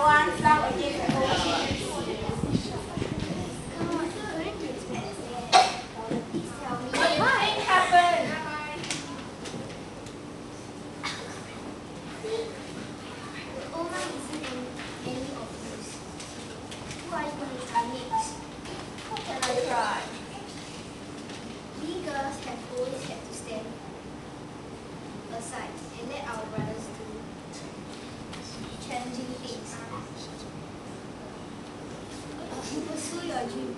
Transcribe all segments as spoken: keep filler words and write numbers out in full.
one slump against the old tree. What happened? Oma isn't in any of this. Who are you going to try next? What can I try? We girls have always had to stand aside and let our brothers do challenging things. You pursue your dream.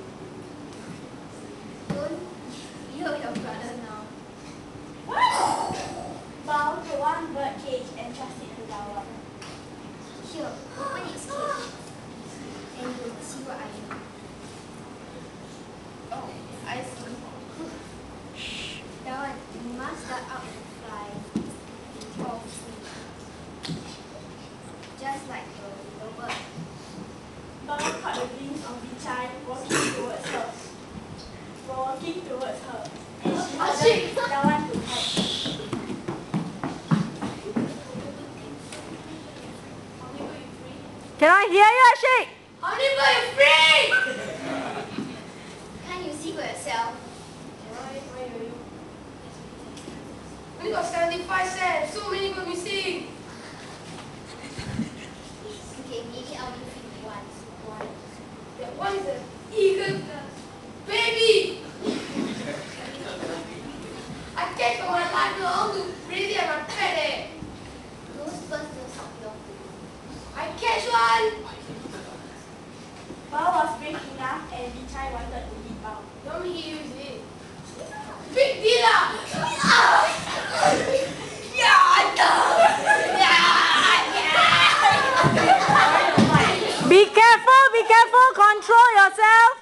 Don't yell your brother now. What? Bound to one bird cage and trust it to our. Here, open its cage and you'll see what I mean. Oh, I see. That one, you must start out and fly in twelve feet. Just like a little bird. Bound caught the wings of the child walking towards her. Walking towards her. And she ordered the one to hide. Can I hear you, Ashik? How many birds you free? Can't you see for yourself? Only got seventy-five cents. So many got missing. Okay, maybe I'll give you one. One. That one is an eagle baby. I catch for my life. I want to raise it and my pet it. Those birds don't stop your food. I catch one. Bao was brave enough and the child wanted to eat Bao. Don't he use it? Big deal. Ah. Be careful, be careful, control yourself.